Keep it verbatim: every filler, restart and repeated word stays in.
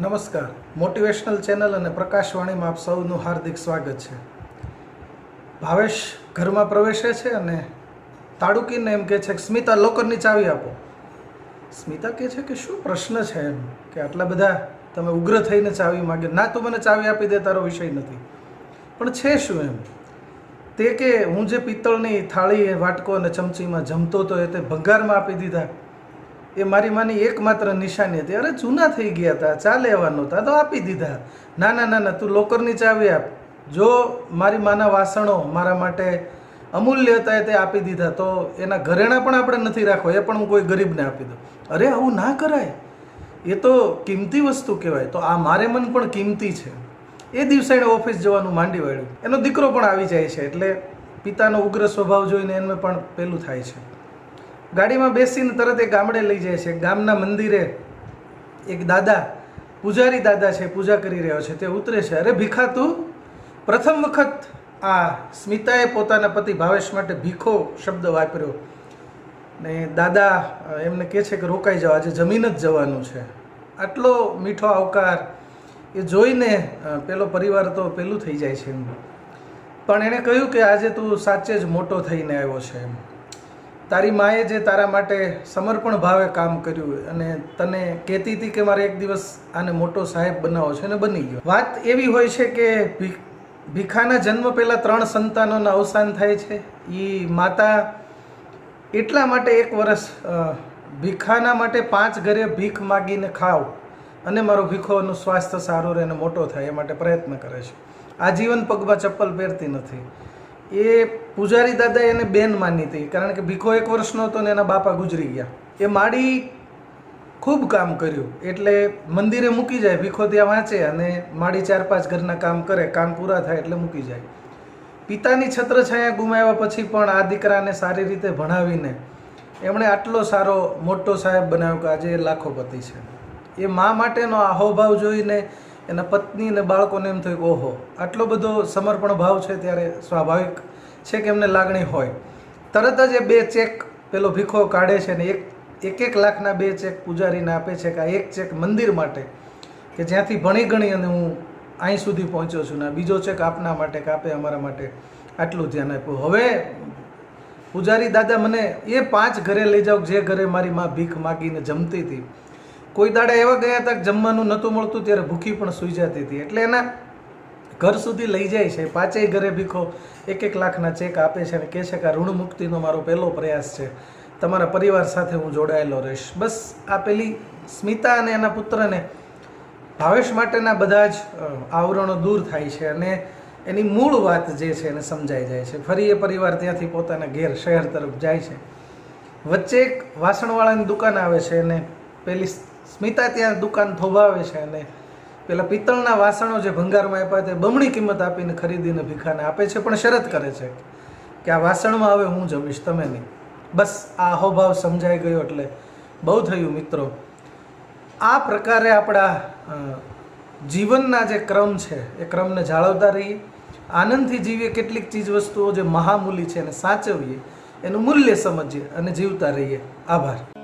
नमस्कार। Motivational channel और प्रकाशवाणी में आप सौनु हार्दिक स्वागत है। भावेश घर में प्रवेशे छे अने ताड़ुकीने एम कहे छे कि स्मिता लोकरनी चावी आपो। स्मिता कहे छे कि शुं प्रश्न छे एम कि आटला बधा तमे उग्र थईने चावी मागे। ना तो मने चावी आपी दे तारो विषय नथी, पण छे शुं एम ते के हूँ जे पीतळनी थाળી वाटको अने चमचीमां जमतो तो ए ते भंगारमां आपी दीधा। ए मारी मानी एकमात्र निशानी हती। अरे जूना थई गया था, चाले एवा नहोता तो आपी दीधा। ना ना ना ना तू लोकरनी चावी आप। जो मारी माना वासणो मारा माटे अमूल्य हता ते आपी दीधा तो एना घरेणा पण आपणे नथी राखवा, ए पण हूँ कोई गरीबने आपी दऊं। अरे आवुं ना कराय, ए तो किंमती वस्तु कहेवाय। तो आ मारे मन पण किंमती छे। ए दिवसे एणे ऑफिस जवानुं मांडी वाळ्युं। एनो दीकरो पण आवी जाय छे એટલે પિતાનો ઉગ્ર સ્વભાવ જોઈને એને પણ પેલું થાય છે। ગાડીમાં બેસીને તરત એ ગામડે લઈ જાય છે। ગામના મંદિરે એક દાદા પૂજારી દાદા છે, પૂજા કરી રહ્યો છે। તે ઉતરે છે, અરે ભીખા તું પ્રથમ વખત આ સ્મિતાએ પોતાના પતિ ભાવેશ માટે ભીખો શબ્દ વાપર્યો ને દાદા એમને કહે છે કે રોકાઈ જાઓ, આજે જમીન જ જવાનું છે। આટલો મીઠો આવકાર એ જોઈને પેલો પરિવાર તો પેલું થઈ જાય છે। પણ એણે કહ્યું કે આજે તું સાચે જ મોટો થઈને આવ્યો છે। તારી માએ જે તારા માટે સમર્પણ ભાવે કામ કર્યું અને તને કહેતી હતી કે મારે એક દિવસ આને મોટો સાહેબ બનાવવો છે અને બની ગયો। વાત એવી હોય છે કે ભીખાના જન્મ પહેલાં ત્રણ સંતાનોના અવસાન થાય છે। એ માતા એટલા માટે એક વર્ષ ભીખાના માટે પાંચ ઘરે ભીખ માગીને ખાવ અને મારો ભીખોનું સ્વાસ્થ્ય સારું રહે અને મોટો થાય એ માટે પ્રયત્ન કરે છે। આજીવન પગમાં ચપ્પલ પહેરતી નથી। એ પૂજારી દાદા એને બેન માની હતી, કારણ કે ભીખો એક વર્ષનો હતો ને એના બાપા ગુજરી ગયા। એ માડી ખૂબ કામ કર્યું એટલે મંદિરે મૂકી જાય, ભીખો ત્યાં વાંચે અને માડી ચાર પાંચ ઘરના કામ કરે, કામ પૂરા થાય એટલે મૂકી જાય। પિતાની છત્રછાયા ગુમાવ્યા પછી પણ આ દીકરાને સારી રીતે ભણાવીને એમણે આટલો સારો મોટો સાહેબ બનાવ્યો કે આજે એ લાખોપતિ છે। એ મા માટેનો આહોભાવ જોઈને એના પત્ની અને બાળકોને એમ થયું કે ઓહો આટલો બધો સમર્પણ ભાવ છે, ત્યારે સ્વાભાવિક છે કે એમને લાગણી હોય। તરત જ એ બે ચેક પેલો ભીખો કાઢે છે ને એક એક એક લાખના બે ચેક પૂજારીને આપે છે કે આ એક ચેક મંદિર માટે કે જ્યાંથી ભણી ગણી અને હું અહીં સુધી પહોંચ્યો છું, ને બીજો ચેક આપના માટે કે આપે અમારા માટે આટલું ધ્યાન આપ્યું। હવે પૂજારી દાદા મને એ પાંચ ઘરે લઈ જાઓ જે ઘરે મારી મા ભીખ માગીને જમતી હતી। કોઈ દાડા એવા ગયા હતા કે જમવાનું નહોતું મળતું ત્યારે ભૂખી પણ સૂઈ જતી હતી, એટલે એના ઘર સુધી લઈ જાય છે। પાંચેય ઘરે ભીખો એક એક લાખના ચેક આપે છે અને કહે છે કે આ ઋણ મુક્તિનો મારો પહેલો પ્રયાસ છે, તમારા પરિવાર સાથે હું જોડાયેલો રહીશ। બસ આ પેલી સ્મિતા અને એના પુત્રને ભાવેશ માટેના બધા જ આવરણો દૂર થાય છે અને એની મૂળ વાત જે છે એને સમજાઈ જાય છે। ફરી એ પરિવાર ત્યાંથી પોતાના ઘેર શહેર તરફ જાય છે। વચ્ચે એક વાસણવાળાની દુકાન આવે છે અને પેલી સ્મિતા ત્યાં દુકાન થોભાવે છે અને પેલા પિત્તળના વાસણો જે ભંગારમાં આપ્યા તે બમણી કિંમત આપીને ખરીદીને ભીખાને આપે છે, પણ શરત કરે છે કે આ વાસણમાં હવે હું જમીશ, તમે નહીં। બસ આ અહોભાવ સમજાઈ ગયો એટલે બહુ થયું મિત્રો। આ પ્રકારે આપણા જીવનના જે ક્રમ છે એ ક્રમને જાળવતા રહીએ, આનંદથી જીવીએ। કેટલીક ચીજ વસ્તુઓ જે મહામૂલી છે એને સાચવીએ, એનું મૂલ્ય સમજીએ અને જીવતા રહીએ। આભાર।